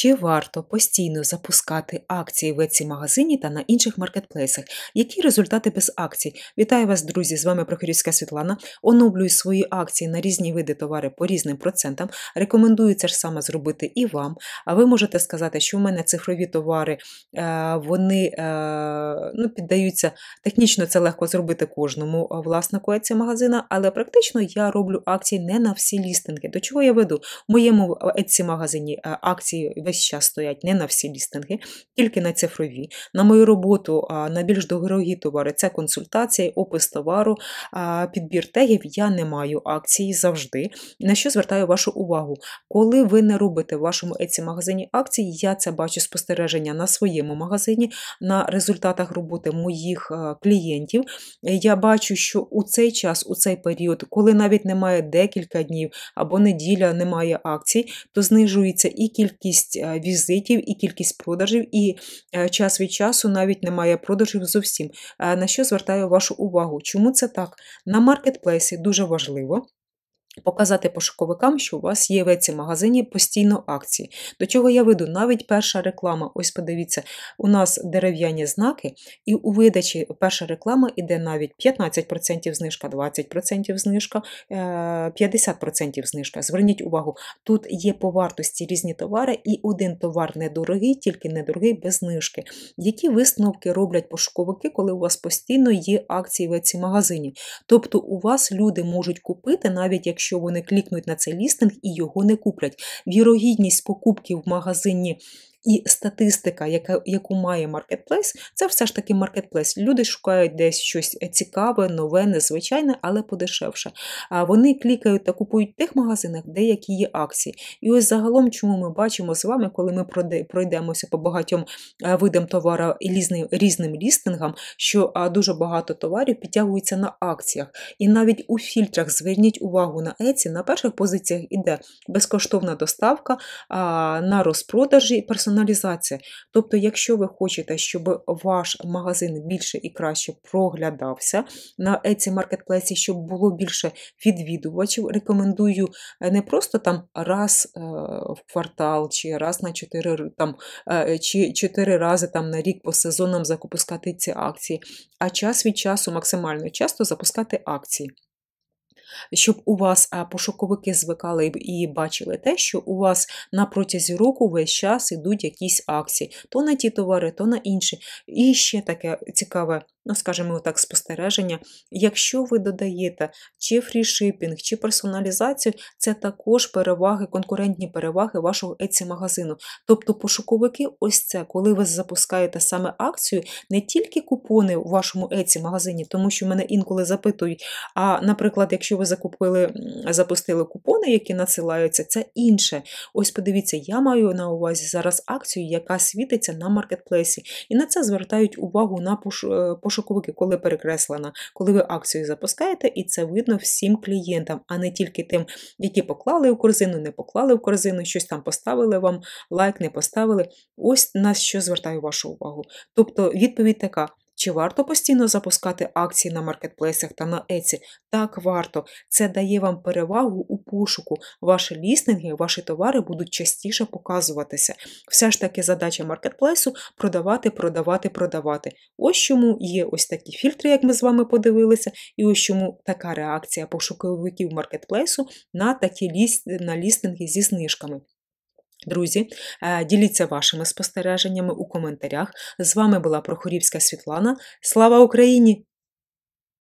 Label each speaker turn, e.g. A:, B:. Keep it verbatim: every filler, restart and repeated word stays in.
A: Чи варто постійно запускати акції в Etsy-магазині та на інших маркетплейсах? Які результати без акцій? Вітаю вас, друзі! З вами Прохорівська Світлана. Оновлюю свої акції на різні види товари по різним процентам. Рекомендую це ж саме зробити і вам. А ви можете сказати, що в мене цифрові товари, вони ну, піддаються, технічно це легко зробити кожному власнику Etsy-магазина, але практично я роблю акції не на всі лістинги. До чого я веду? В моєму Etsy-магазині акції весь час стоять не на всі лістинги, тільки на цифрові. На мою роботу на більш дорогі товари – це консультація, опис товару, підбір тегів. Я не маю акції завжди. На що звертаю вашу увагу? Коли ви не робите в вашому Etsy-магазині акції, я це бачу спостереження на своєму магазині, на результатах роботи моїх клієнтів. Я бачу, що у цей час, у цей період, коли навіть немає декілька днів або неділя, немає акцій, то знижується і кількість візитів, і кількість продажів, і час від часу навіть немає продажів зовсім. На що звертаю вашу увагу? Чому це так? На маркетплейсі дуже важливо показати пошуковикам, що у вас є в Etsy-магазині постійно акції. До чого я веду? Навіть перша реклама, ось подивіться, у нас дерев'яні знаки, і у видачі перша реклама іде навіть п'ятнадцять відсотків знижка, двадцять відсотків знижка, п'ятдесят відсотків знижка. Зверніть увагу, тут є по вартості різні товари, і один товар недорогий, тільки недорогий без знижки. Які висновки роблять пошуковики, коли у вас постійно є акції в Etsy-магазині? Тобто у вас люди можуть купити, навіть якщо Якщо вони клікнуть на цей лістинг і його не куплять. Вірогідність покупки в магазині і статистика, яка, яку має маркетплейс, це все ж таки маркетплейс. Люди шукають десь щось цікаве, нове, незвичайне, але подешевше. А вони клікають та купують в тих магазинах, де які є акції. І ось загалом, чому ми бачимо з вами, коли ми пройдемося по багатьом видам товару і різним, різним лістингам, що дуже багато товарів підтягуються на акціях. І навіть у фільтрах, зверніть увагу на Etsy, на перших позиціях іде безкоштовна доставка, на розпродажі, персональні Персоналізація. Тобто, якщо ви хочете, щоб ваш магазин більше і краще проглядався на Etsy маркетплейсі, щоб було більше відвідувачів, рекомендую не просто там раз е, в квартал, чи раз на чотири, там, е, чи чотири рази там, на рік по сезонам запускати ці акції, а час від часу максимально часто запускати акції. Щоб у вас пошуковики звикали і бачили те, що у вас на протязі року весь час йдуть якісь акції. То на ті товари, то на інші. І ще таке цікаве, ну, скажімо так, спостереження. Якщо ви додаєте чи фрішипінг, чи персоналізацію, це також переваги, конкурентні переваги вашого Etsy-магазину. Тобто пошуковики, ось це, коли ви запускаєте саме акцію, не тільки купони у вашому Etsy-магазині, тому що мене інколи запитують, а, наприклад, якщо ви закупили, запустили купони, які надсилаються, це інше. Ось подивіться, я маю на увазі зараз акцію, яка світиться на маркетплейсі. І на це звертають увагу на пошуковики, коли перекреслена, коли ви акцію запускаєте, і це видно всім клієнтам, а не тільки тим, які поклали в корзину, не поклали в корзину, щось там поставили вам, лайк не поставили. Ось на що звертаю вашу увагу. Тобто відповідь така. Чи варто постійно запускати акції на маркетплейсах та на Etsy? Так, варто. Це дає вам перевагу у пошуку. Ваші лістинги, ваші товари будуть частіше показуватися. Все ж таки задача маркетплейсу – продавати, продавати, продавати. Ось чому є ось такі фільтри, як ми з вами подивилися, і ось чому така реакція пошуковиків маркетплейсу на такі ліст... на лістинги зі знижками. Друзі, діліться вашими спостереженнями у коментарях. З вами була Прохорівська Світлана. Слава Україні!